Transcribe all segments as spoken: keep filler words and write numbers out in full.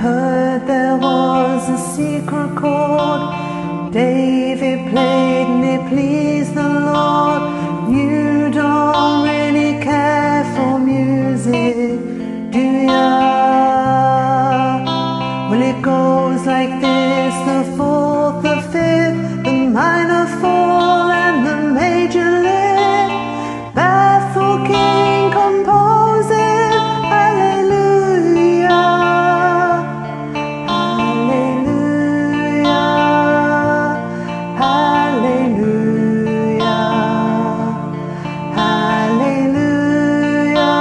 heard there was a secret chord David played and it pleased the Lord. You don't really care for music, do ya? Well, it goes like this: the fourth, the fifth, the minor fall and the major lift. Baffled king composing, hallelujah, hallelujah, hallelujah, hallelujah,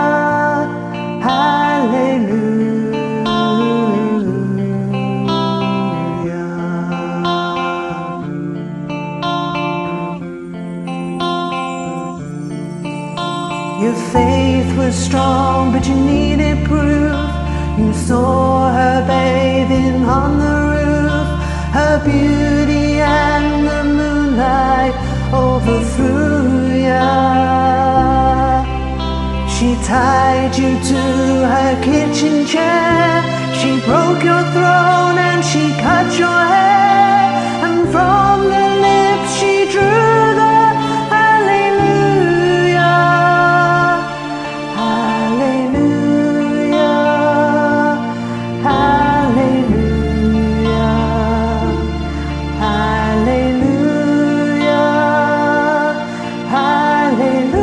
hallelujah. Your faith was strong, but you needed proof. You saw her bathing on the roof. Her beauty and the moonlight overthrew ya. She tied you to her kitchen chair. She broke your throne and she cut your hair. And from the lips she drew the hallelujah, hallelujah, hallelujah, hallelujah, hallelujah.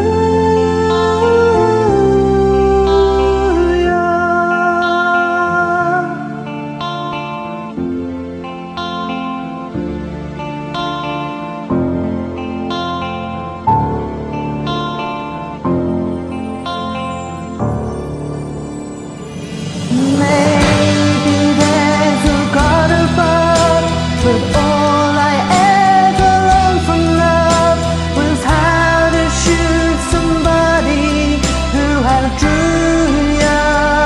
Maybe there's a God above, but all I ever learned from love was how to shoot somebody who outdrew ya.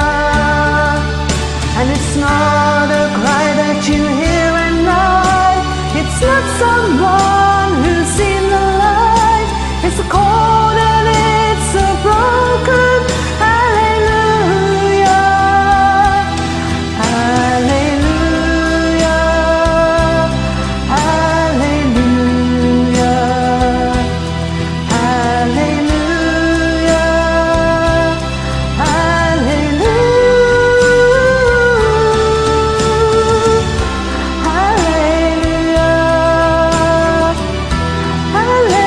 And it's not a cry that you hear at night. It's not someone who's seen the light. It's a chord and it's a broken hallelujah, hallelujah, hallelujah, hallelujah, hallelujah, hallelujah, hallelujah.